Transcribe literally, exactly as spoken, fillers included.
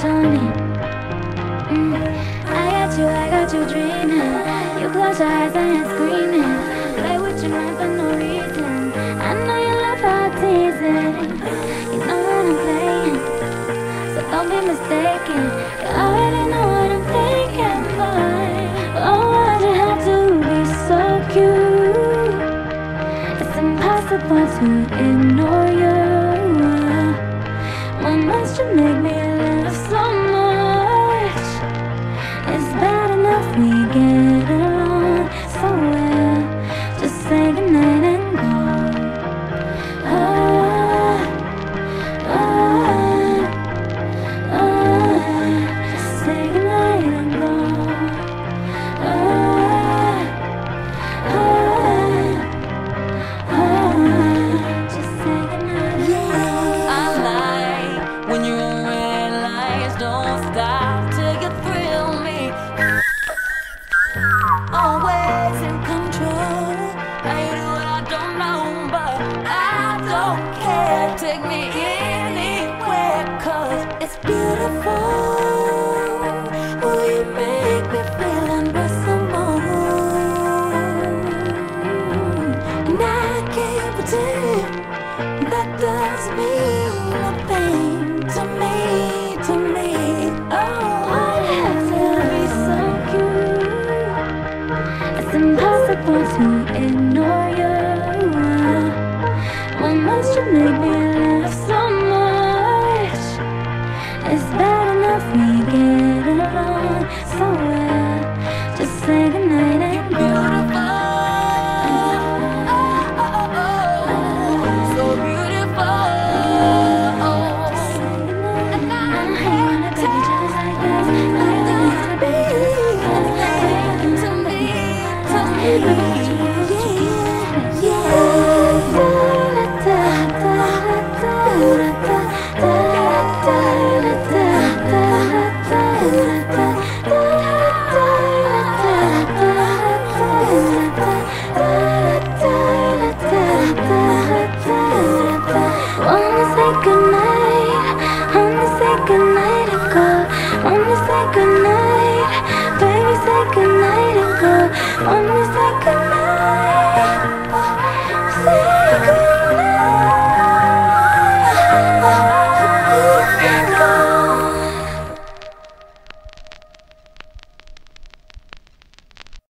on me. mm. I got you, I got you dreaming. You close your eyes and you're screaming. Play with your mind for no reason. I know you love how I tease it. You know what I'm playing, so don't be mistaken. You already know what I'm thinking, boy. Oh, why'd you have to be so cute? It's impossible to ignore you. Why must you make me laugh so much? It's bad enough we get along so well. Just say goodnight and go. Oh, oh, oh. Just say goodnight and go. Oh, oh, oh. Just say goodnight. Yeah, I like when you're on red lights. Don't stop till you thrill me. Always in control. I do what I don't know, but I don't care. Take me anywhere, cause it's beautiful. Oh, you make me feel unbreathable. And I can't pretend that does mean nothing to me, to me. Oh, Why you have to be so cute? It's impossible to ignore you. Why must you make me laugh so much? It's bad enough we get along so well. Just say goodnight and go. beautiful. Oh, oh, oh, so beautiful. And I can't take to me, to me. Wanna say goodnight, wanna say goodnight and go. Wanna say goodnight, baby say goodnight and go. Wanna say goodnight.